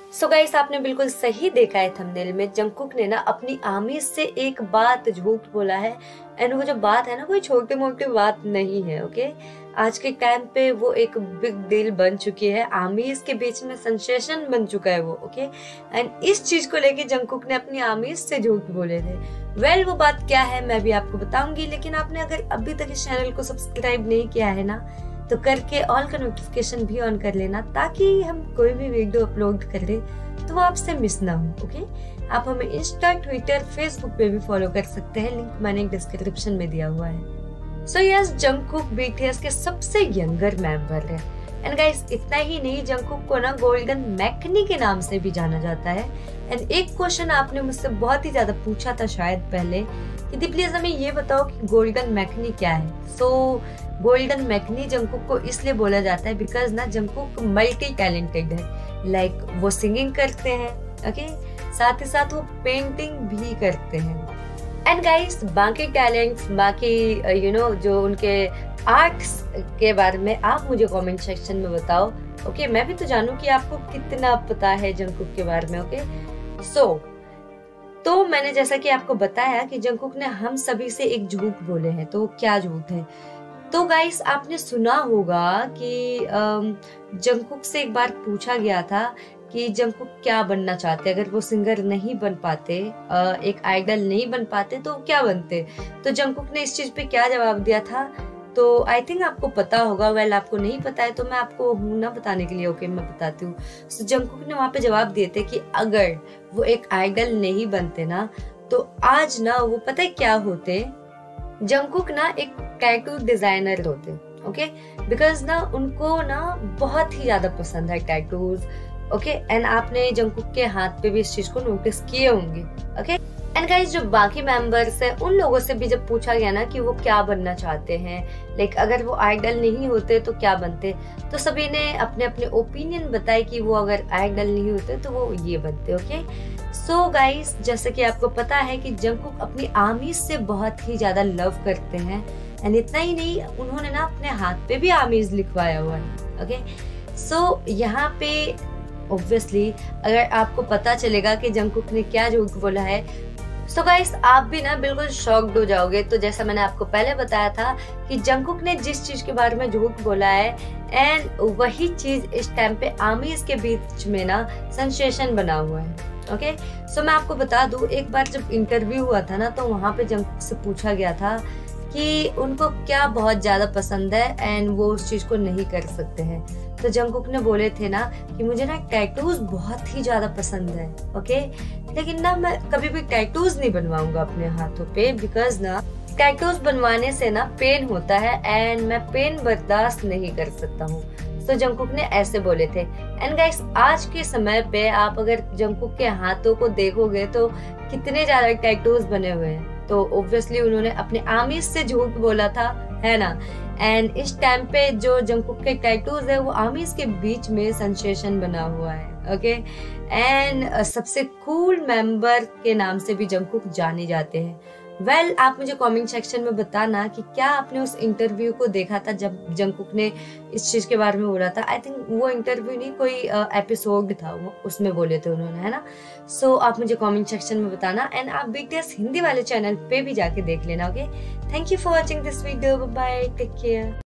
So guys, आपने बिल्कुल सही देखा है थंबनेल में। जंगकुक ने ना अपनी आर्मी से एक बात झूठ बोला है एंड वो जो बात है ना कोई छोटी मोटी बात नहीं है। ओके, आज के टाइम पे वो एक बिग डील बन चुकी है, आर्मीज के बीच में सेंसेशन बन चुका है वो। ओके, एंड इस चीज को लेके जंगकुक ने अपनी आर्मीज से झूठ बोले थे। वेल, वो बात क्या है मैं भी आपको बताऊंगी, लेकिन आपने अगर अभी तक इस चैनल को सब्सक्राइब नहीं किया है ना तो करके ऑल का नोटिफिकेशन भी ऑन कर लेना, ताकि हम कोई भी वीडियो अपलोड कर ले तो वो आपसे मिस ना हो। ओके, आप हमें इंस्टा, ट्विटर, फेसबुक पे भी फॉलो कर सकते हैं, लिंक मैंने डिस्क्रिप्शन में दिया हुआ है। सो यस, जंगकुक बीटीएस के सबसे यंगर मेंबर है। एंड गाइस, इतना ही नहीं, जंगकुक को ना गोल्डन मैकनी के नाम से भी जाना जाता है। एंड एक क्वेश्चन आपने मुझसे बहुत ही ज्यादा पूछा था शायद पहले कि प्लीज हमें ये बताओ कि गोल्डन मैकनी क्या है। सो गोल्डन मैकनी जंगकुक को इसलिए बोला जाता है बिकॉज ना जंगकुक मल्टी टैलेंटेड है। लाइक वो सिंगिंग करते हैं, ओके, साथ ही साथ वो पेंटिंग भी करते हैं। एंड गाइस, बाकी टैलेंट्स, बाकी जो उनके आर्ट्स के बारे में आप मुझे कमेंट सेक्शन में बताओ। ओके, मैं भी तो जानूं कि आपको कितना पता है जंगकुक के बारे में। ओके, तो मैंने जैसा कि आपको बताया कि जंगकुक ने हम सभी से एक झूठ बोले हैं, तो क्या झूठ है? तो गाइस, आपने सुना होगा कि जंगकुक से एक बार पूछा गया था कि जंगकुक क्या बनना चाहते, अगर वो सिंगर नहीं बन पाते, एक आइडल नहीं बन पाते तो क्या बनते। तो जंगकुक ने इस चीज पे क्या जवाब दिया था, तो आई थिंक आपको पता होगा। वेल, आपको नहीं पता है तो मैं आपको हूं ना बताने के लिए। ओके, मैं बताती हूँ। so, जंगकुक ने वहां पे जवाब दिए थे कि अगर वो एक आइडल नहीं बनते ना तो आज ना वो पता है क्या होते, जंगकुक ना एक टैटू डिजाइनर होते। ओके, बिकॉज ना उनको ना बहुत ही ज्यादा पसंद है टैटूज। ओके, एंड आपने जंगकुक के हाथ पे भी इस चीज को नोटिस किए होंगे। ओके, एंड गाइस, जो बाकी मेंबर्स हैं उन लोगों से भी जब पूछा गया ना कि वो क्या बनना चाहते हैं, लाइक अगर वो आइडल नहीं होते तो क्या बनते, तो सभी ने अपने अपने ओपिनियन बताए कि वो अगर आइडल नहीं होते तो वो ये बनते। ओके, सो गाइस, जैसे कि आपको पता है कि जंगकुक अपनी आर्मी से बहुत ही ज्यादा लव करते हैं। एंड इतना ही नहीं, उन्होंने ना अपने हाथ पे भी आर्मीज लिखवाया हुआ है। ओके, सो यहाँ पे ऑब्वियसली अगर आपको पता चलेगा कि जंगकुक ने क्या झूठ बोला है, सो गाइस, आप भी ना बिल्कुल शॉक्ड हो जाओगे। तो जैसा मैंने आपको पहले बताया था कि जंगकुक ने जिस चीज के बारे में झूठ बोला है एंड वही चीज इस टाइम पे आर्मीज के बीच में ना सेंसेशन बना हुआ है। ओके, सो मैं आपको बता दूं, एक बार जब इंटरव्यू हुआ था ना तो वहां पे जंगकुक से पूछा गया था कि उनको क्या बहुत ज्यादा पसंद है एंड वो उस चीज को नहीं कर सकते हैं। तो जंगकुक ने बोले थे ना कि मुझे ना टैटूज बहुत ही ज्यादा पसंद है। ओके, लेकिन ना मैं कभी भी टैटूज नहीं बनवाऊंगा अपने हाथों पे, बिकॉज ना टैटूज बनवाने से ना पेन होता है एंड मैं पेन बर्दाश्त नहीं कर सकता हूँ। तो जंगकुक ने ऐसे बोले थे। एंड गाइस, आज के समय पे आप अगर जंगकुक के हाथों को देखोगे तो कितने ज्यादा टैटूज बने हुए हैं। तो ऑब्वियसली उन्होंने अपने आर्मीज से झूठ बोला था, है ना। एंड इस टाइम पे जो जंगकुक के टैटूज है वो आर्मीज के बीच में सेंसेशन बना हुआ है। ओके, एंड सबसे कूल मेंबर के नाम से भी जंगकुक जाने जाते हैं। वेल, आप मुझे कमेंट सेक्शन में बताना कि क्या आपने उस इंटरव्यू को देखा था जब जंगकुक ने इस चीज के बारे में बोला था। आई थिंक वो इंटरव्यू नहीं, कोई एपिसोड था, वो उसमें बोले थे उन्होंने, है ना। सो आप मुझे कमेंट सेक्शन में बताना एंड आप बीटीएस हिंदी वाले चैनल पे भी जाके देख लेना। Okay, thank you for watching this video, bye, take care.